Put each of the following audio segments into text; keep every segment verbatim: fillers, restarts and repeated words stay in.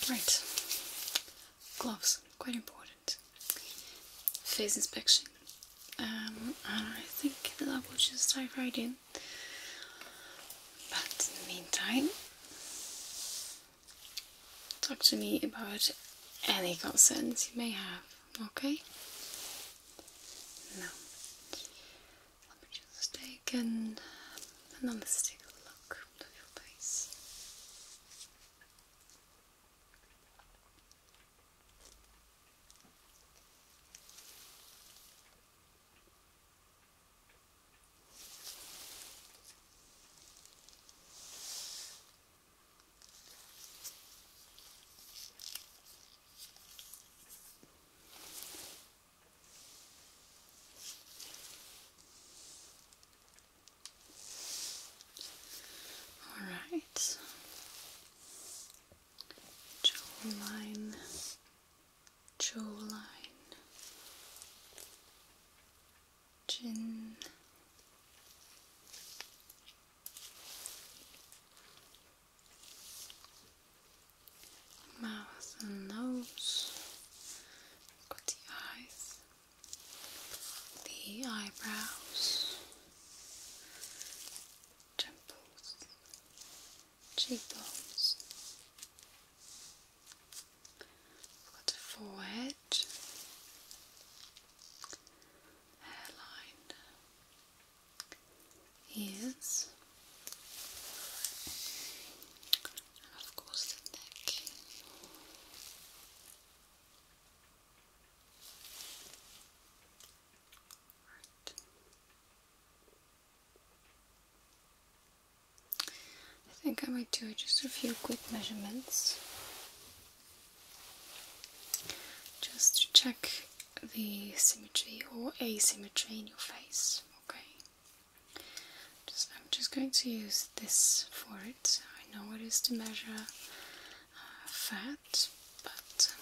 Right. Gloves, quite important. Face inspection. Um, and I think that I will just dive right in. But in the meantime, talk to me about any concerns you may have, okay? Now, let me just take an analytical look at your face. Alright, jawline, jawline, chin, mouth and nose, got the eyes, the eyebrows, temples, cheekbones, got the forehead, hairline, ears, and of course the neck. Right. I think I might do just a few quick measurements just to check the symmetry or asymmetry in your face. Okay. Just, I'm just going to use this for it. I know it is to measure uh, fat, but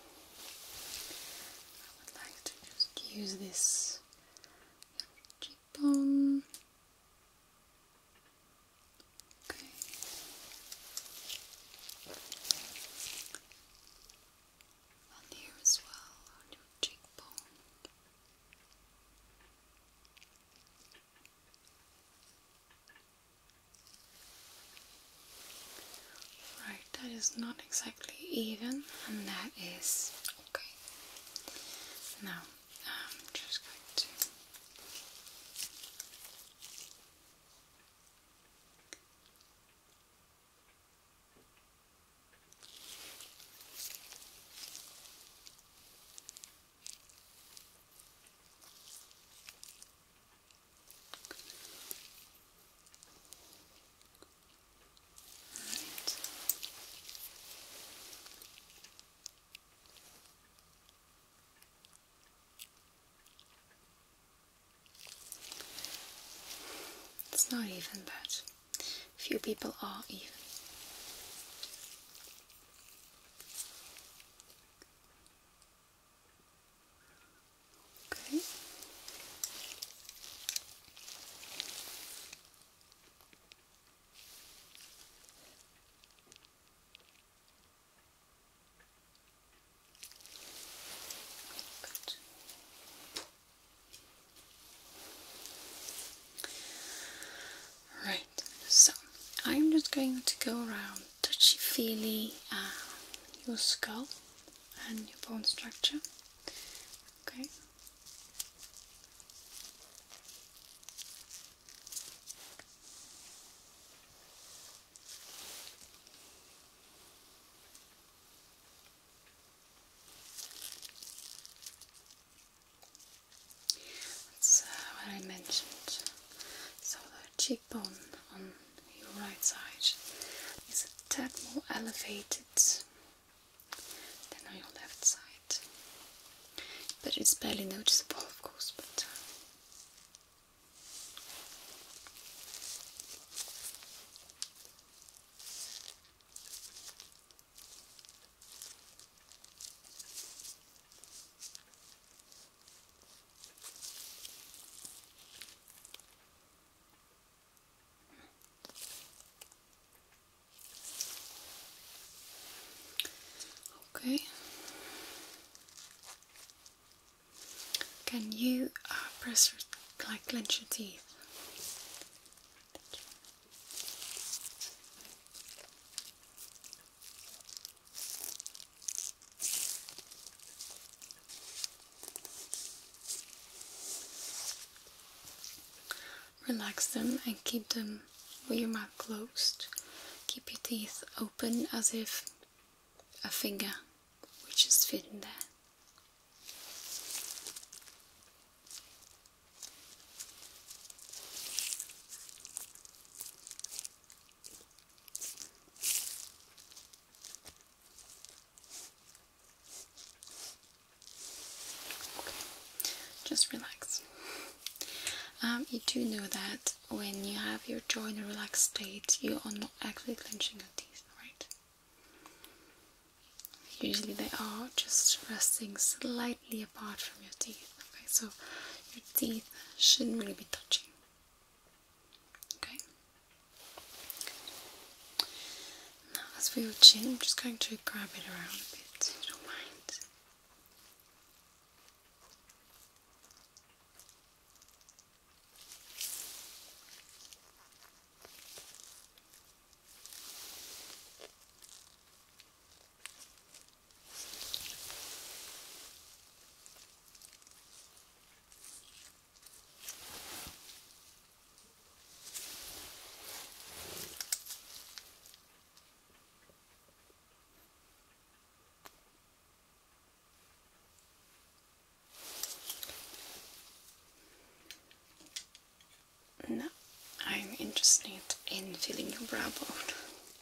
I would like to just use this cheekbone. Okay. And here as well on your cheekbone. Right, that is not exactly even, and that is okay. Now, I'm just going to right. It's not even, but few people are even. Okay. Good. Right, so I'm just going to go around touchy-feely uh, your skull and your bone structure. Okay. That's uh, what I mentioned. So the cheekbone on your right side is a tad more elevated than on your left side, but it's barely noticeable, of course. But uh, Can you uh, press your, like clench your teeth? Relax them and keep them with your mouth closed. Keep your teeth open as if a finger would just fit in there. Okay, just relax. Um, you do know that when you have your jaw in a relaxed state, you are not actually clenching your teeth, right? Usually they are just resting slightly apart from your teeth. Okay, so your teeth shouldn't really be touching. Okay. Now, as for your chin, I'm just going to grab it around a bit, if you don't mind. Now, I'm interested in feeling your brow bone.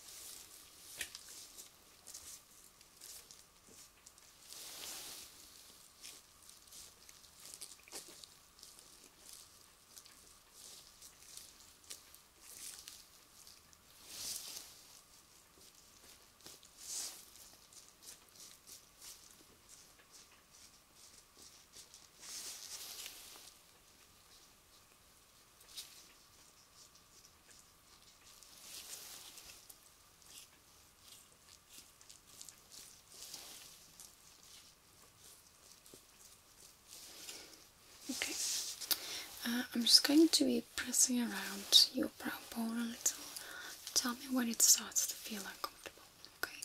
Okay, uh, I'm just going to be pressing around your brow bone a little. Tell me when it starts to feel uncomfortable, okay?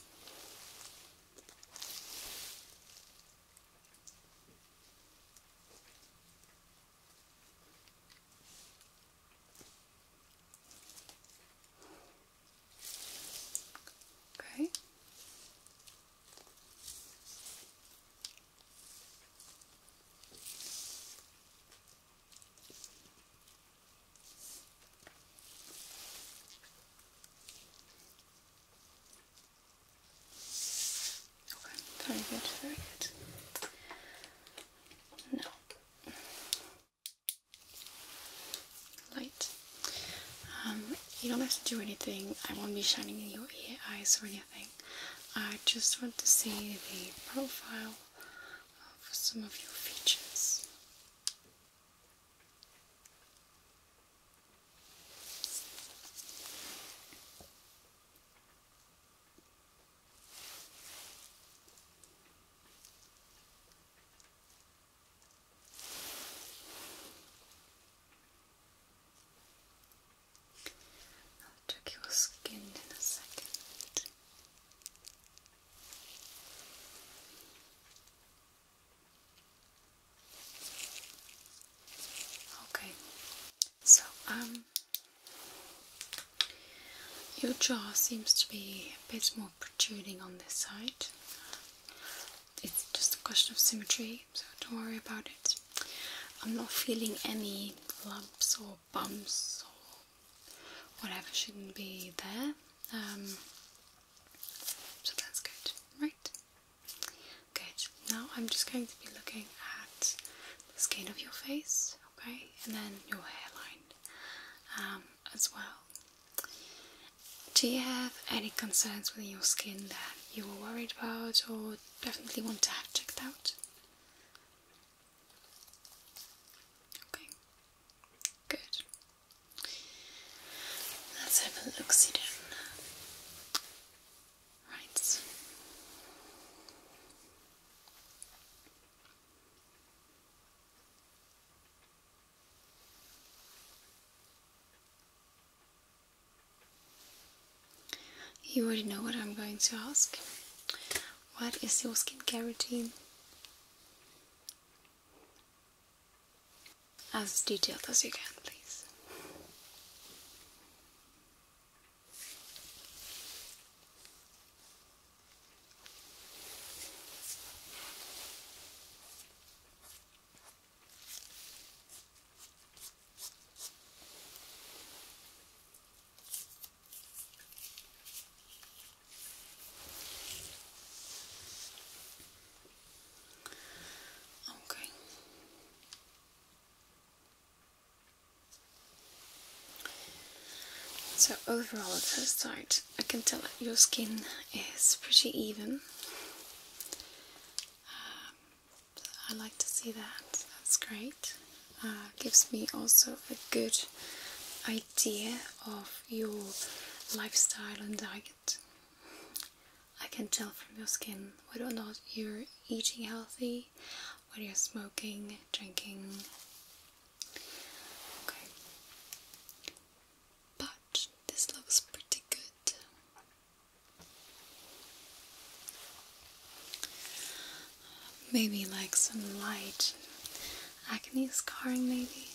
Okay. Very good, very good. Now, light. Um, you don't have to do anything. I won't be shining in your ear, eyes or anything. I just want to see the profile of some of your features. I'll check your skin in a second. Okay, so um, your jaw seems to be a bit more protruding on this side. It's just a question of symmetry, so don't worry about it. I'm not feeling any lumps or bumps or whatever shouldn't be there. Um, so that's good, right? Good. Now I'm just going to be looking at the skin of your face, okay, and then your hairline um, as well. Do you have any concerns with your skin that you were worried about or definitely want to have checked out? Okay, good. Let's have a look-see then. Right. You already know what I'm going to ask. What is your skincare routine? As detailed as you can, please. Okay. So overall at first sight, I can tell that your skin is pretty even. Um, I like to see that. That's great. Uh, gives me also a good idea of your lifestyle and diet. I can tell from your skin whether or not you're eating healthy, whether you're smoking, drinking. Okay. But this looks pretty good. Maybe like some light acne scarring, maybe.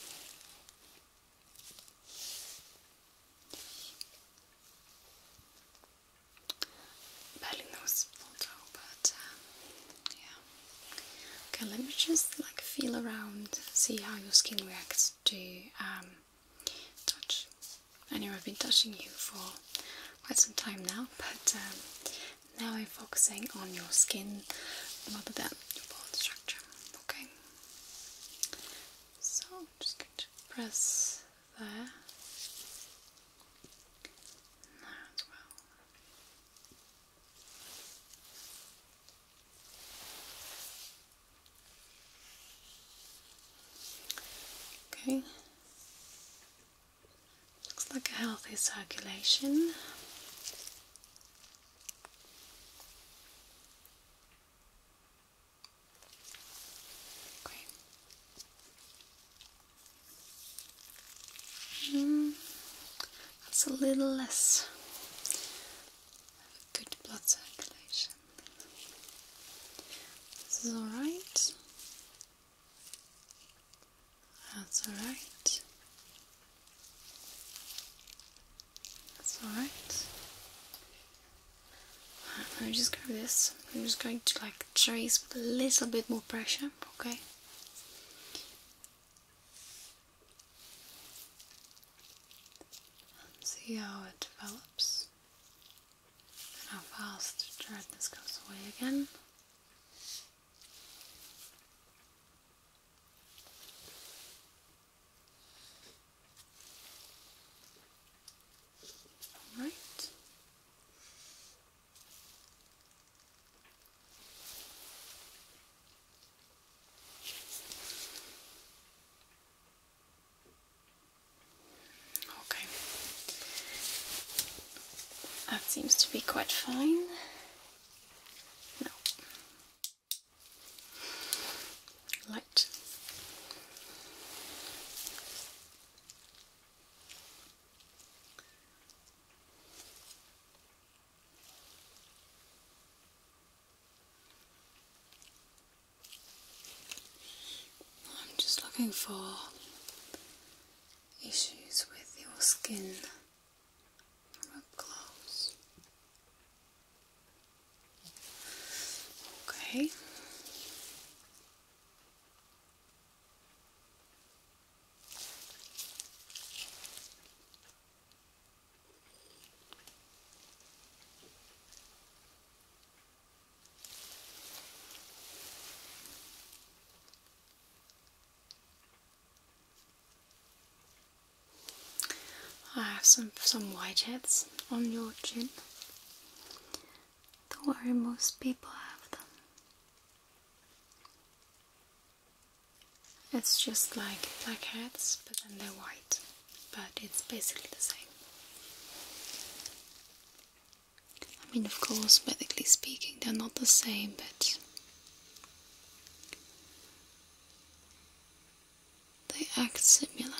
Barely noticeable though, but um, yeah. Okay, let me just like feel around, see how your skin reacts to um, touch. I know I've been touching you for quite some time now, but um, now I'm focusing on your skin rather than your bone structure. Okay. So I'm just going to press there. There as well. Okay. Looks like a healthy circulation. Okay. Mm, that's a little less good blood circulation. This is alright. That's alright. That's alright. Let me just grab this. I'm just going to like trace with a little bit more pressure, okay? See how it develops and how fast the redness goes away again. Alright. Okay. That seems to be quite fine. No. Light. I'm just looking for issues with your skin from up close. Okay. I have some some whiteheads on your chin. Don't worry, most people have them. It's just like blackheads, but then they're white. But it's basically the same. I mean, of course, medically speaking, they're not the same, but they act similar.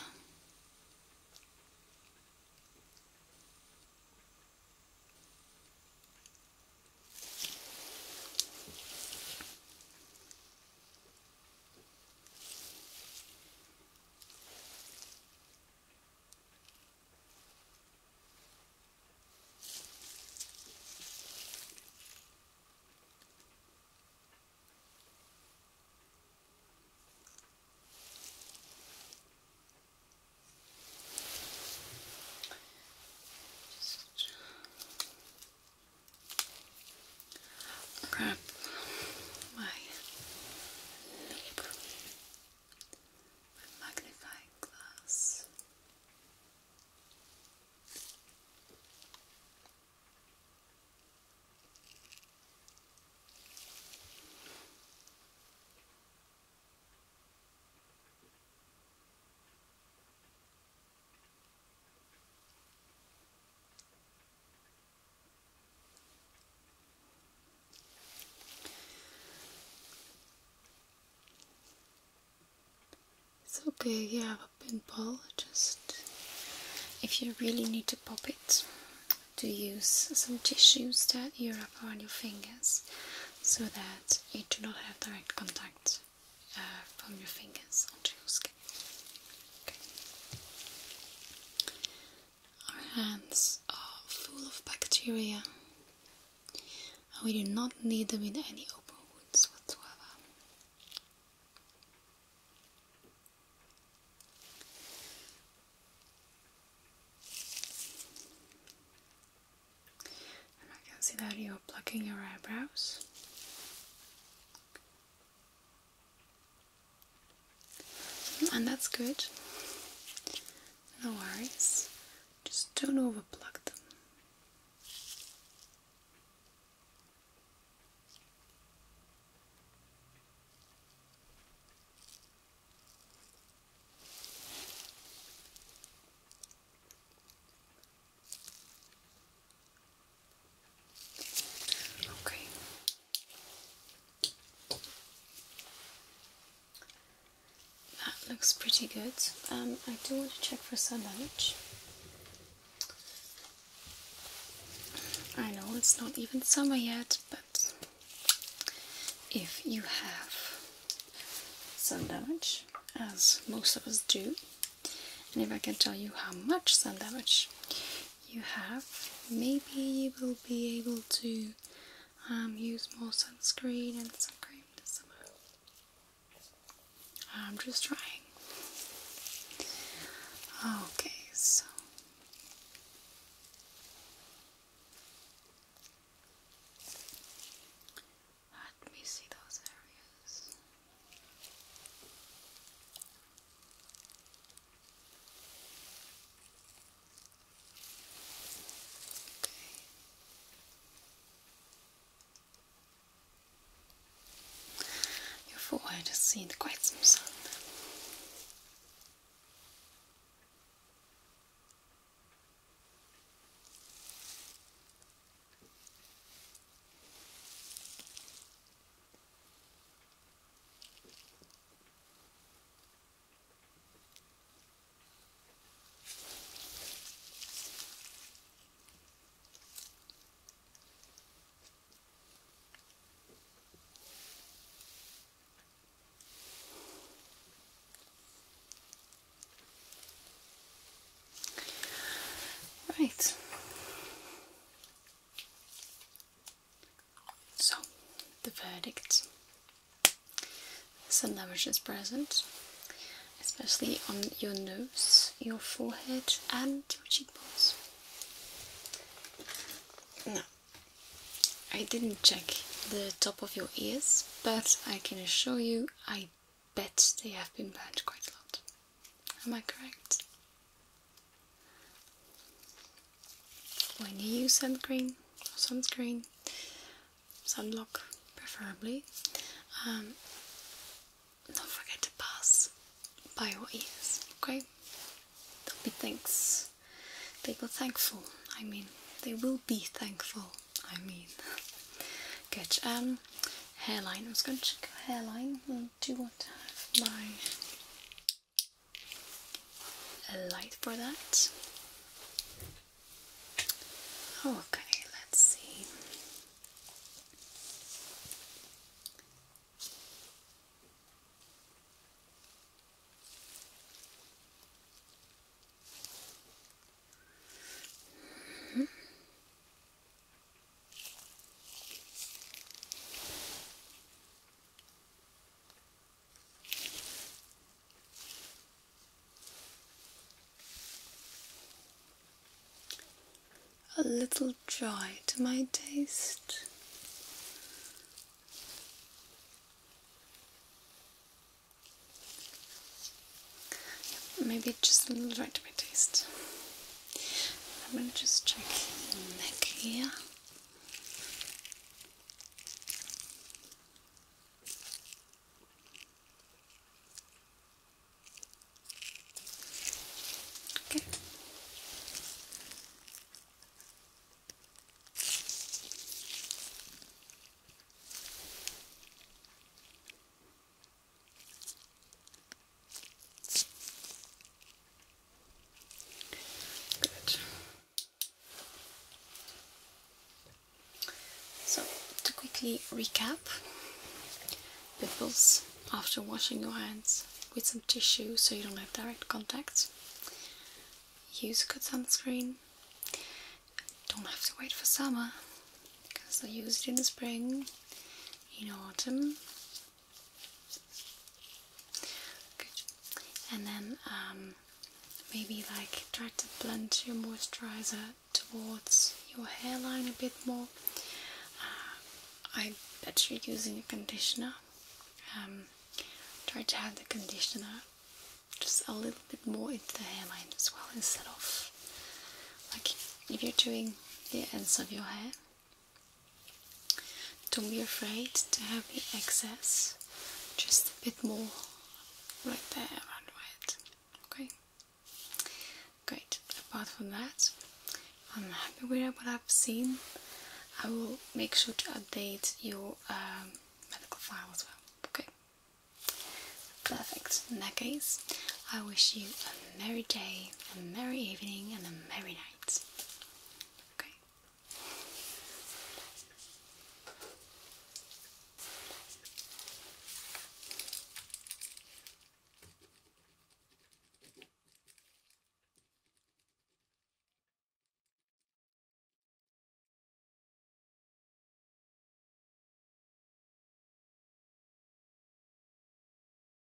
It's okay, you have a pimple, just if you really need to pop it, to use some tissues that you wrap around your fingers so that you do not have direct contact uh, from your fingers onto your skin. Okay. Our hands are full of bacteria and we do not need them in any open wounds whatsoever. And I can see that you're plucking your eyebrows. And that's good. No worries. Just don't overplug them. Okay. That looks pretty good. Um, I do want to check for sun damage. I know it's not even summer yet, but if you have sun damage, as most of us do, and if I can tell you how much sun damage you have, maybe you will be able to um, use more sunscreen and sun cream this summer. I'm just trying. Okay, so let me see those areas. Okay. Your forehead has seen quite some sun. Right. So, the verdict. Sun damage is present, especially on your nose, your forehead and your cheekbones. Now, I didn't check the top of your ears, but I can assure you, I bet they have been burnt quite a lot. Am I correct? When you use sunscreen, sunscreen, sunblock preferably, um, don't forget to pass by your ears, okay? They'll be thanks. They will thankful, I mean. They will be thankful, I mean. Good. Um, hairline. I was going to check your hairline. I do want to have my light for that. Okay, let's see. Mm-hmm. A little dry to my taste. Maybe just a little dry to my taste. I'm going to just check the neck here. Okay. quickly recap. Pimples after washing your hands with some tissue so you don't have direct contact. Use a good sunscreen. Don't have to wait for summer, because I use it in the spring, in autumn. Good. And then um, maybe like try to blend your moisturizer towards your hairline a bit more. Uh, I bet you're using a conditioner. Um, try to have the conditioner just a little bit more into the hairline as well, instead of like if you're doing the ends of your hair. Don't be afraid to have the excess, just a bit more right there around your head. Okay, great. Apart from that, I'm happy with what I've seen. I will make sure to update your um, medical file as well. Okay, perfect. In that case, I wish you a merry day, a merry evening, and a merry night.